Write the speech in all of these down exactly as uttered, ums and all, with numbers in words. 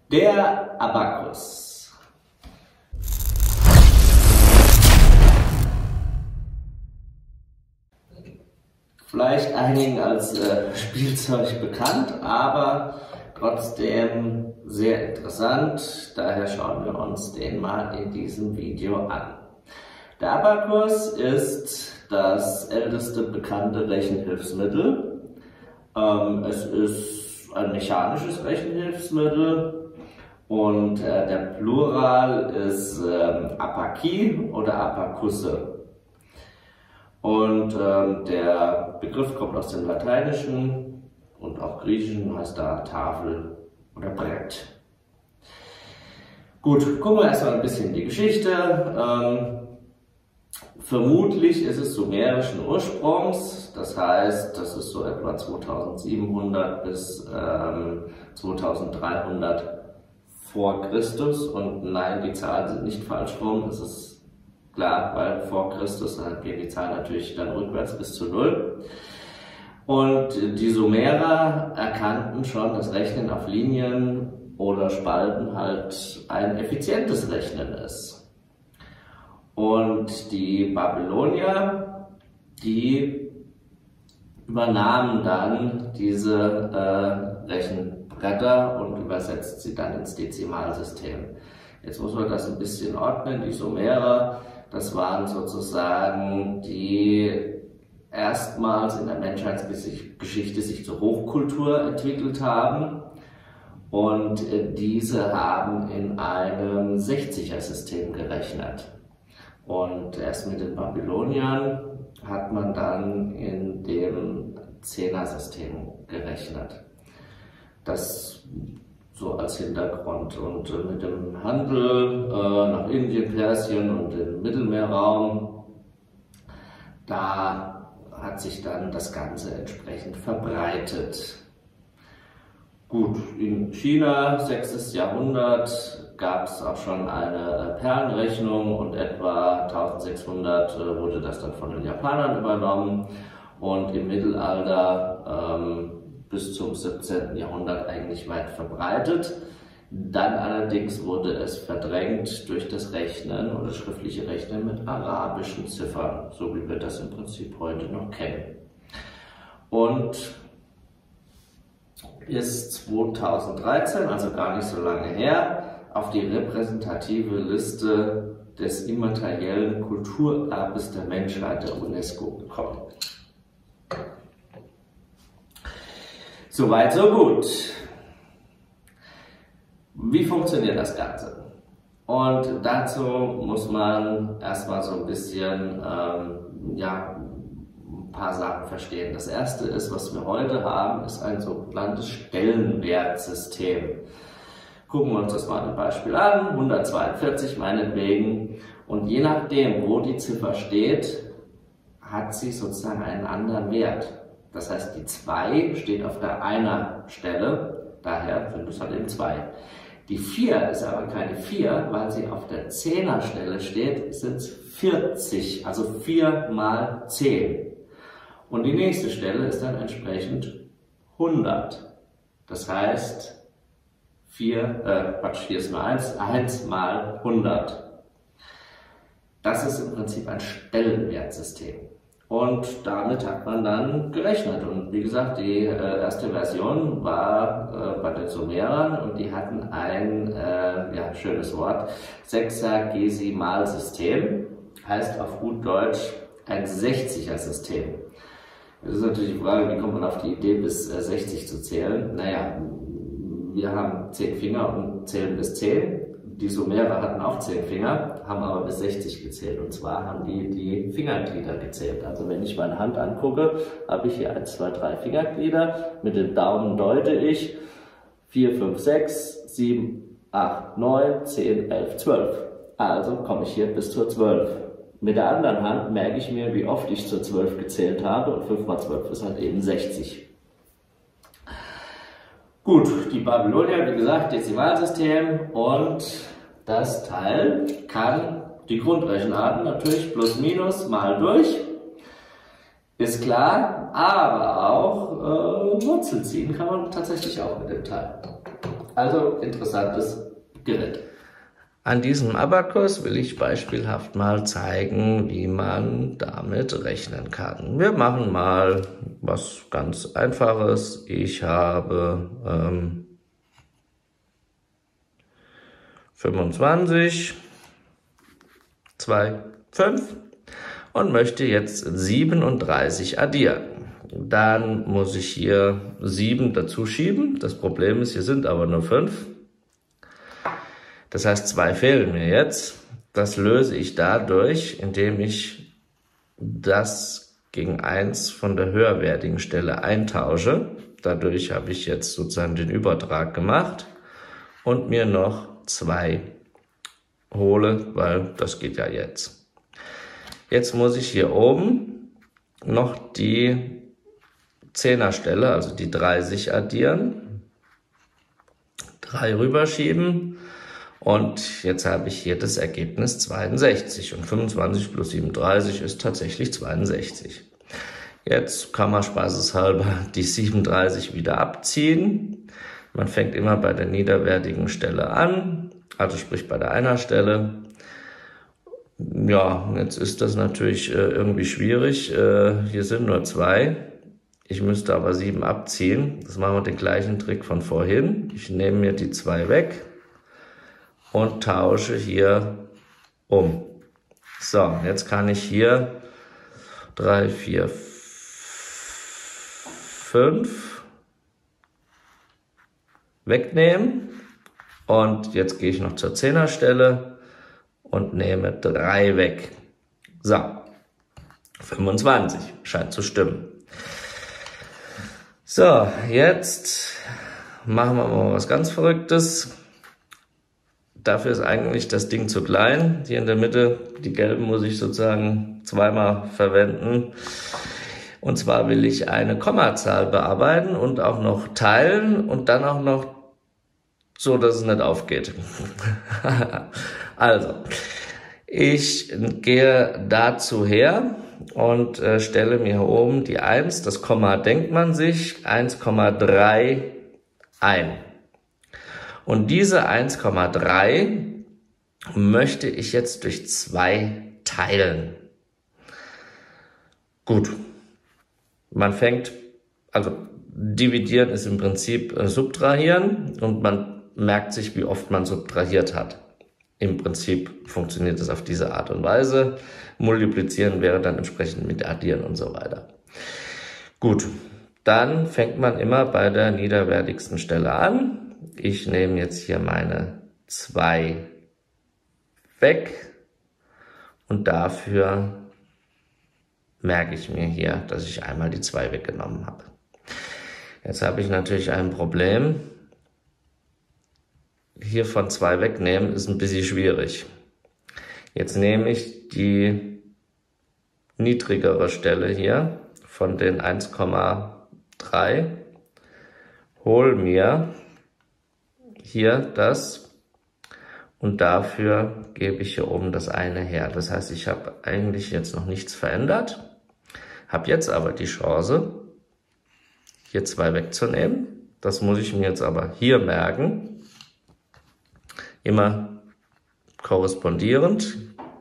Der Abakus. Vielleicht einigen als äh, Spielzeug bekannt, aber trotzdem sehr interessant. Daher schauen wir uns den mal in diesem Video an. Der Abakus ist das älteste bekannte Rechenhilfsmittel. Ähm, es ist ein mechanisches Rechenhilfsmittel und äh, der Plural ist ähm, Abaki oder Abakusse. Und ähm, der Begriff kommt aus dem Lateinischen und auch Griechischen, heißt da Tafel oder Brett. Gut, gucken wir erstmal ein bisschen in die Geschichte. Ähm, vermutlich ist es sumerischen Ursprungs, das heißt, das ist so etwa zweitausendsiebenhundert bis ähm, zweitausenddreihundert vor Christus. Und nein, die Zahlen sind nicht falsch rum, das ist klar, weil vor Christus dann geht die Zahl natürlich dann rückwärts bis zu null. Und die Sumerer erkannten schon, dass Rechnen auf Linien oder Spalten halt ein effizientes Rechnen ist. Und die Babylonier, die übernahmen dann diese äh, Rechenbretter und übersetzten sie dann ins Dezimalsystem. Jetzt muss man das ein bisschen ordnen. Die Sumerer, das waren sozusagen die erstmals in der Menschheitsgeschichte sich zur Hochkultur entwickelt haben. Und diese haben in einem sechziger-System gerechnet. Und erst mit den Babyloniern hat man dann in dem Zehner-System gerechnet. Das so als Hintergrund. Und äh, mit dem Handel äh, nach Indien, Persien und dem Mittelmeerraum, da hat sich dann das Ganze entsprechend verbreitet. Gut, in China, sechstes Jahrhundert, gab es auch schon eine Perlenrechnung und etwa eintausendsechshundert äh, wurde das dann von den Japanern übernommen. Und im Mittelalter ähm, bis zum siebzehnten Jahrhundert eigentlich weit verbreitet. Dann allerdings wurde es verdrängt durch das Rechnen oder schriftliche Rechnen mit arabischen Ziffern, so wie wir das im Prinzip heute noch kennen. Und ist zweitausenddreizehn, also gar nicht so lange her, auf die repräsentative Liste des immateriellen Kulturerbes der Menschheit der UNESCO gekommen. Soweit, so gut. Wie funktioniert das Ganze? Und dazu muss man erstmal so ein bisschen ähm, ja, ein paar Sachen verstehen. Das erste ist, was wir heute haben, ist ein sogenanntes Stellenwertsystem. Gucken wir uns das mal ein Beispiel an, hundertzweiundvierzig meinetwegen. Und je nachdem, wo die Ziffer steht, hat sie sozusagen einen anderen Wert. Das heißt, die zwei steht auf der Einer-Stelle, daher sind es halt eben zwei. Die vier ist aber keine vier, weil sie auf der Zehner-Stelle steht, sind es vierzig, also vier mal zehn. Und die nächste Stelle ist dann entsprechend hundert. Das heißt, vier, äh, Quatsch, hier ist nur eins, eins mal hundert. Das ist im Prinzip ein Stellenwertsystem. Und damit hat man dann gerechnet. Und wie gesagt, die äh, erste Version war äh, bei den Sumerern und die hatten ein, äh, ja, schönes Wort, Sexagesimalsystem, heißt auf gut Deutsch ein sechziger-System. Das ist natürlich die Frage, wie kommt man auf die Idee, bis äh, sechzig zu zählen? Naja, wir haben zehn Finger und zählen bis zehn. Die Sumerer hatten auch zehn Finger, haben aber bis sechzig gezählt. Und zwar haben die die Fingerglieder gezählt. Also wenn ich meine Hand angucke, habe ich hier eins, zwei, drei Fingerglieder. Mit dem Daumen deute ich vier, fünf, sechs, sieben, acht, neun, zehn, elf, zwölf. Also komme ich hier bis zur zwölf. Mit der anderen Hand merke ich mir, wie oft ich zur zwölf gezählt habe. Und fünf mal zwölf ist halt eben sechzig. Gut, die Babylonier, wie gesagt, Dezimalsystem, und das Teil kann die Grundrechenarten natürlich plus minus mal durch, ist klar, aber auch äh, Wurzel ziehen kann man tatsächlich auch mit dem Teil. Also interessantes Gerät. An diesem Abakus will ich beispielhaft mal zeigen, wie man damit rechnen kann. Wir machen mal was ganz Einfaches. Ich habe ähm, fünfundzwanzig, zwei, fünf und möchte jetzt siebenunddreißig addieren. Dann muss ich hier sieben dazu schieben. Das Problem ist, hier sind aber nur fünf. Das heißt, zwei fehlen mir jetzt. Das löse ich dadurch, indem ich das gegen eins von der höherwertigen Stelle eintausche. Dadurch habe ich jetzt sozusagen den Übertrag gemacht und mir noch zwei hole, weil das geht ja jetzt. Jetzt muss ich hier oben noch die Zehnerstelle, also die dreißig addieren, drei rüberschieben. Und jetzt habe ich hier das Ergebnis zweiundsechzig und fünfundzwanzig plus siebenunddreißig ist tatsächlich zweiundsechzig. Jetzt kann man spaßeshalber die siebenunddreißig wieder abziehen. Man fängt immer bei der niederwertigen Stelle an, also sprich bei der Einerstelle. Ja, jetzt ist das natürlich äh, irgendwie schwierig. Äh, hier sind nur zwei. Ich müsste aber sieben abziehen. Das machen wir den gleichen Trick von vorhin. Ich nehme mir die zwei weg und tausche hier um. So, jetzt kann ich hier drei, vier, fünf wegnehmen. Und jetzt gehe ich noch zur Zehnerstelle und nehme drei weg. So, fünfundzwanzig scheint zu stimmen. So, jetzt machen wir mal was ganz Verrücktes. Dafür ist eigentlich das Ding zu klein. Hier in der Mitte, die gelben muss ich sozusagen zweimal verwenden. Und zwar will ich eine Kommazahl bearbeiten und auch noch teilen und dann auch noch so, dass es nicht aufgeht. Also, ich gehe dazu her und äh, stelle mir hier oben die eins, das Komma denkt man sich, eins Komma drei ein. Und diese eins Komma drei möchte ich jetzt durch zwei teilen. Gut, man fängt, also dividieren ist im Prinzip äh, subtrahieren und man merkt sich, wie oft man subtrahiert hat. Im Prinzip funktioniert es auf diese Art und Weise. Multiplizieren wäre dann entsprechend mit addieren und so weiter. Gut, dann fängt man immer bei der niederwertigsten Stelle an. Ich nehme jetzt hier meine zwei weg und dafür merke ich mir hier, dass ich einmal die zwei weggenommen habe. Jetzt habe ich natürlich ein Problem. Hier von zwei wegnehmen ist ein bisschen schwierig. Jetzt nehme ich die niedrigere Stelle hier von den eins Komma drei, hole mir hier das und dafür gebe ich hier oben das eine her. Das heißt, ich habe eigentlich jetzt noch nichts verändert, habe jetzt aber die Chance, hier zwei wegzunehmen. Das muss ich mir jetzt aber hier merken, immer korrespondierend.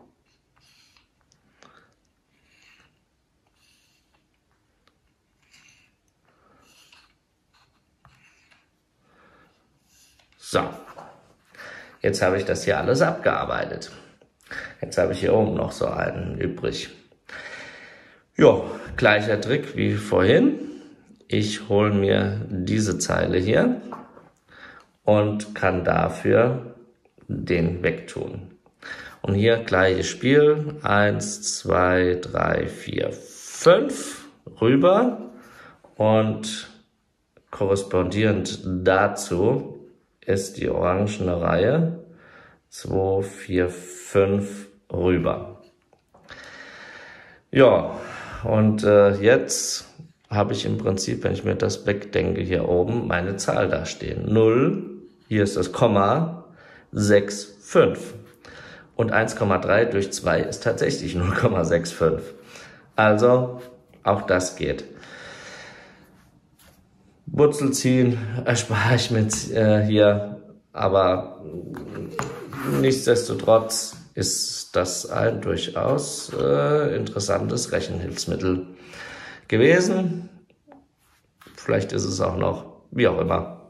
So, jetzt habe ich das hier alles abgearbeitet. Jetzt habe ich hier oben noch so einen übrig. Ja, gleicher Trick wie vorhin. Ich hole mir diese Zeile hier und kann dafür den wegtun. Und hier gleiches Spiel. eins, zwei, drei, vier, fünf rüber und korrespondierend dazu ist die orangene Reihe zwei, vier, fünf rüber. Ja, und äh, jetzt habe ich im Prinzip, wenn ich mir das wegdenke, hier oben meine Zahl da stehen. null, hier ist das Komma, sechs, fünf. Und eins Komma drei durch zwei ist tatsächlich null Komma sechs fünf. Also, auch das geht. Wurzel ziehen erspare ich mir äh, hier Aber nichtsdestotrotz ist das ein durchaus äh, interessantes Rechenhilfsmittel gewesen. Vielleicht ist es auch noch, wie auch immer.